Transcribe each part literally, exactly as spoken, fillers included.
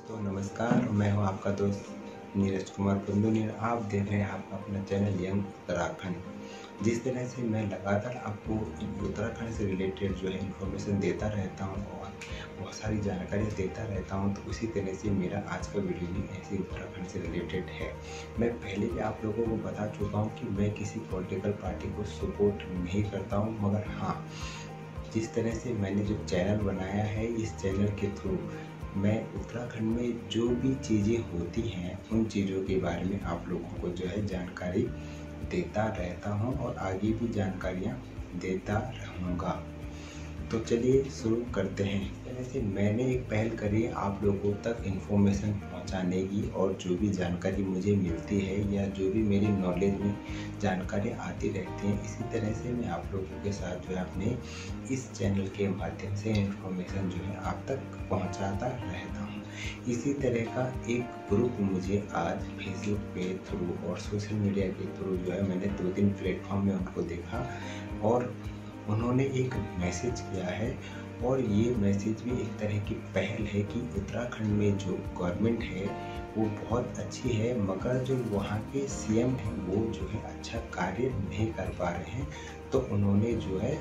दोस्तों नमस्कार, मैं हूं आपका दोस्त नीरज कुमार कुंदू। आप देख रहे हैं आपका अपना चैनल यंग उत्तराखंड। जिस तरह से मैं लगातार आपको उत्तराखंड से रिलेटेड जो है इन्फॉर्मेशन देता रहता हूं और बहुत सारी जानकारी देता रहता हूं, तो उसी तरह से मेरा आज का वीडियो भी ऐसे उत्तराखंड से रिलेटेड है। मैं पहले भी आप लोगों को बता चुका हूँ कि मैं किसी पॉलिटिकल पार्टी को सपोर्ट नहीं करता हूँ, मगर हाँ, जिस तरह से मैंने जो चैनल बनाया है, इस चैनल के थ्रू मैं उत्तराखंड में जो भी चीज़ें होती हैं उन चीज़ों के बारे में आप लोगों को जो है जानकारी देता रहता हूं और आगे भी जानकारियां देता रहूँगा। तो चलिए शुरू करते हैं। वैसे मैंने एक पहल करी आप लोगों तक इन्फॉर्मेशन पहुंचाने की, और जो भी जानकारी मुझे मिलती है या जो भी मेरी नॉलेज में जानकारी आती रहती है, इसी तरह से मैं आप लोगों के साथ जो है अपने इस चैनल के माध्यम से इन्फॉर्मेशन जो है आप तक पहुंचाता रहता हूं। इसी तरह का एक ग्रुप मुझे आज फेसबुक के थ्रू और सोशल मीडिया के थ्रू जो है मैंने दो तीन प्लेटफॉर्म में उनको देखा और उन्होंने एक मैसेज किया है, और ये मैसेज भी एक तरह की पहल है कि उत्तराखंड में जो गवर्नमेंट है वो बहुत अच्छी है, मगर जो वहाँ के सीएम हैं वो जो है अच्छा कार्य नहीं कर पा रहे हैं। तो उन्होंने जो है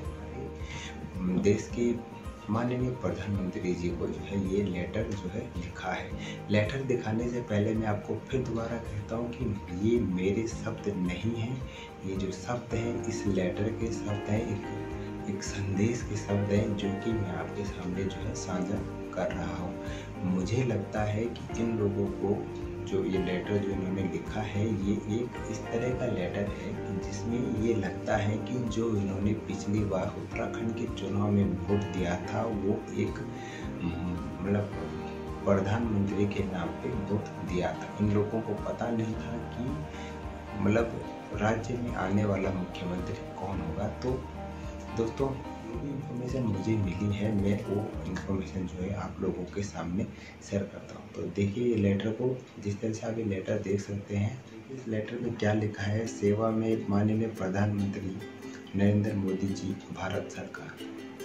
देश के माननीय प्रधानमंत्री जी को जो है ये लेटर जो है लिखा है। लेटर दिखाने से पहले मैं आपको फिर दोबारा कहता हूँ कि ये मेरे शब्द नहीं हैं, ये जो शब्द हैं इस लेटर के शब्द हैं, एक एक संदेश के शब्द हैं जो कि मैं आपके सामने जो है साझा कर रहा हूँ। मुझे लगता है कि इन लोगों को जो ये लेटर जो इन्होंने लिखा है, ये एक इस तरह का लेटर है जिसमें ये लगता है कि जो इन्होंने पिछली बार उत्तराखंड के चुनाव में वोट दिया था वो एक मतलब प्रधानमंत्री के नाम पे वोट दिया था। इन लोगों को पता नहीं था कि मतलब राज्य में आने वाला मुख्यमंत्री कौन होगा। तो दोस्तों, जो भी इंफॉर्मेशन मुझे मिली है मैं वो इंफॉर्मेशन जो है आप लोगों के सामने शेयर करता हूँ। तो देखिए ये लेटर को, जिस तरह से आप ये लेटर देख सकते हैं, इस लेटर में क्या लिखा है। सेवा में माननीय प्रधानमंत्री नरेंद्र मोदी जी, भारत सरकार।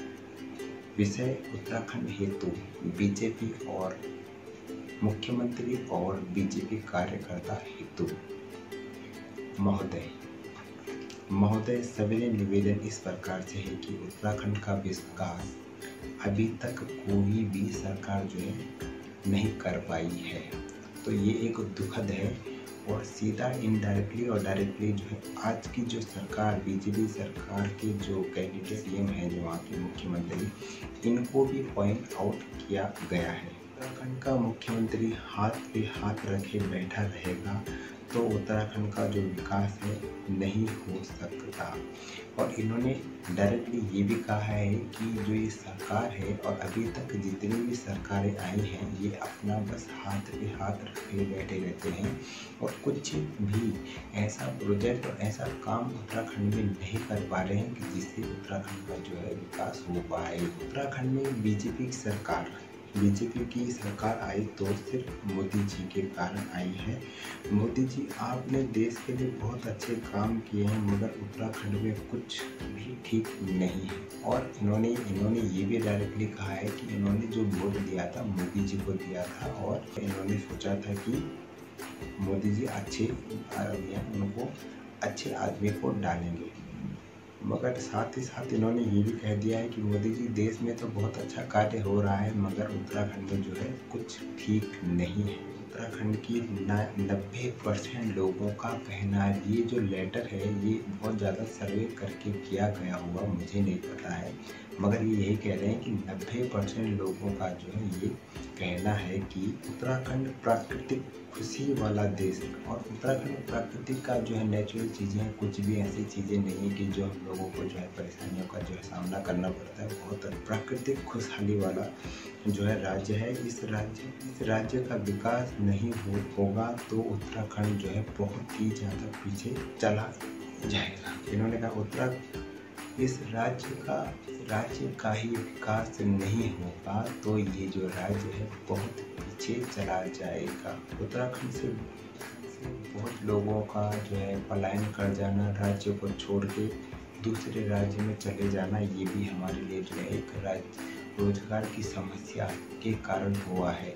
विषय उत्तराखंड हेतु बीजेपी और मुख्यमंत्री और बीजेपी कार्यकर्ता हेतु। महोदय महोदय सविनय निवेदन इस प्रकार से है कि उत्तराखंड का विकास अभी तक कोई भी सरकार जो है नहीं कर पाई है। तो ये एक दुखद है, और सीधा इनडायरेक्टली और डायरेक्टली जो है आज की जो सरकार, बीजेपी सरकार के जो कैंडिडेट सीएम हैं, जो वहाँ के मुख्यमंत्री, इनको भी पॉइंट आउट किया गया है। उत्तराखंड का मुख्यमंत्री हाथ पे हाथ रखे बैठा रहेगा तो उत्तराखंड का जो विकास है नहीं हो सकता। और इन्होंने डायरेक्टली ये भी कहा है कि जो ये सरकार है और अभी तक जितनी भी सरकारें आई हैं, ये अपना बस हाथ पे हाथ रखे बैठे रहते हैं और कुछ भी ऐसा प्रोजेक्ट और ऐसा काम उत्तराखंड में नहीं कर पा रहे हैं कि जिससे उत्तराखंड का जो है विकास हो पाए। उत्तराखंड में बीजेपी की सरकार बीजेपी की सरकार आई तो सिर्फ मोदी जी के कारण आई है। मोदी जी, आपने देश के लिए बहुत अच्छे काम किए हैं, मगर उत्तराखंड में कुछ भी ठीक नहीं है। और इन्होंने इन्होंने ये भी डायरेक्टली कहा है कि इन्होंने जो वोट दिया था मोदी जी को दिया था, और इन्होंने सोचा था कि मोदी जी अच्छे उनको अच्छे आदमी को डालेंगे, मगर साथ ही साथ इन्होंने ये भी कह दिया है कि मोदी जी, देश में तो बहुत अच्छा कार्य हो रहा है मगर उत्तराखंड में जो है कुछ ठीक नहीं है। उत्तराखंड की नब्बे परसेंट लोगों का कहना है, ये जो लेटर है ये बहुत ज़्यादा सर्वे करके किया गया हुआ मुझे नहीं पता है, मगर ये यही कह रहे हैं कि नब्बे परसेंट लोगों का जो है ये कहना है कि उत्तराखंड प्राकृतिक खुशी वाला देश है। और उत्तराखंड प्राकृतिक का जो है नेचुरल चीज़ें हैं, कुछ भी ऐसी चीज़ें नहीं है कि जो हम लोगों को जो है परेशानियों का जो है सामना करना पड़ता है। बहुत प्राकृतिक खुशहाली वाला जो है राज्य है। इस राज्य इस राज्य का विकास नहीं हो होगा तो उत्तराखंड जो है बहुत ही ज़्यादा पीछे चला जाएगा। इन्होंने कहा उत्तराखंड इस राज्य का राज्य का ही विकास नहीं होगा तो ये जो राज्य है बहुत पीछे चला जाएगा। उत्तराखंड से बहुत लोगों का जो है पलायन कर जाना, राज्य को छोड़ के दूसरे राज्य में चले जाना, ये भी हमारे लिए जो है एक राज्य रोजगार की समस्या के कारण हुआ है।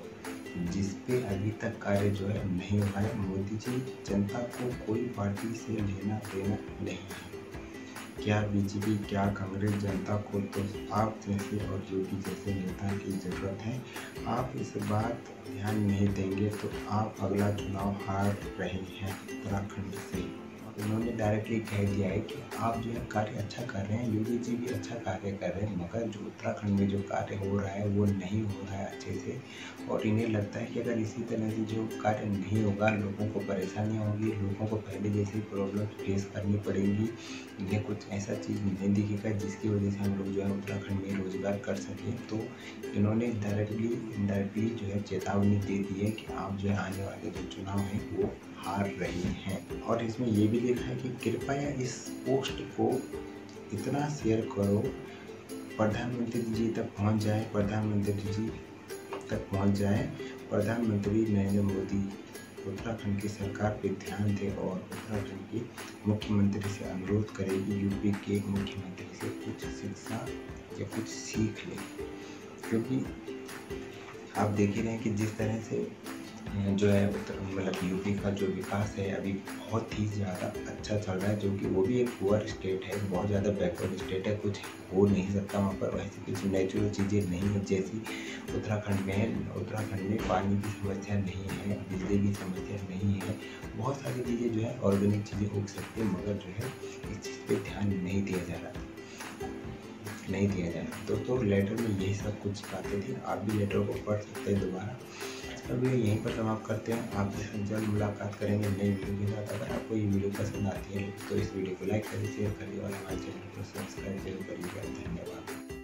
जिस पे अभी तक कार्य जो है नहीं हुआ है। मोदी जी, जनता को कोई पार्टी से लेना देना नहीं है। क्या बीजेपी, क्या कांग्रेस, जनता को तो आप जैसे और योगी जैसे नेता की ज़रूरत है। आप इस बात ध्यान नहीं देंगे तो आप अगला चुनाव हार रहे हैं उत्तराखंड से। उन्होंने डायरेक्टली कह दिया है कि आप जो है कार्य अच्छा कर रहे हैं, योगी जी भी अच्छा कार्य कर रहे हैं, मगर जो उत्तराखंड में जो कार्य हो रहा है वो नहीं हो रहा है अच्छे से। और इन्हें लगता है कि अगर इसी तरह से जो कार्य नहीं होगा, लोगों को परेशानियाँ होंगी, लोगों को पहले जैसी प्रॉब्लम फेस करनी पड़ेंगी। इन्हें कुछ ऐसा चीज़ नहीं दिखेगा जिसकी वजह से हम लोग जो है उत्तराखंड में रोजगार कर सकें। तो इन्होंने डायरेक्टली इनडायरेक्टली जो है चेतावनी दे दी है कि आप जो है आने वाले जो चुनाव हैं वो हार रहे हैं। और इसमें ये भी लिखा है कि कृपया इस पोस्ट को इतना शेयर करो प्रधानमंत्री जी तक पहुंच जाए प्रधानमंत्री जी तक पहुंच जाए प्रधानमंत्री नरेंद्र मोदी उत्तराखंड की सरकार पे ध्यान दे और उत्तराखंड के मुख्यमंत्री से अनुरोध करेगी यूपी के मुख्यमंत्री से कुछ शिक्षा या कुछ सीख ले। क्योंकि आप देख ही रहे हैं कि जिस तरह से जो है उत्तर मतलब यूपी का जो विकास है अभी बहुत ही ज़्यादा अच्छा चल रहा है, जो कि वो भी एक पुअर स्टेट है, बहुत ज़्यादा बैकवर्ड स्टेट है, कुछ हो नहीं सकता वहाँ पर। वैसे कुछ नेचुरल चीज़ें नहीं है जैसी उत्तराखंड में है। उत्तराखंड में पानी की समस्या नहीं है, बिजली की समस्या नहीं है, बहुत सारी चीज़ें जो है ऑर्गेनिक चीज़ें उग सकती है, मगर जो है इस चीज़ पर ध्यान नहीं दिया जा रहा नहीं दिया जा रहा दोस्तों लेटर में यही सब कुछ बातें थी। आप भी लेटर को पढ़ सकते हैं दोबारा। अभी यहीं पर समाप्त करते हैं। आपके साथ जल्द मुलाकात करेंगे नई वीडियो के साथ। अगर आपको ये वीडियो पसंद आती है तो इस वीडियो को लाइक करिए, शेयर करिए और हमारे चैनल को सब्सक्राइब जरूर करिएगा। धन्यवाद।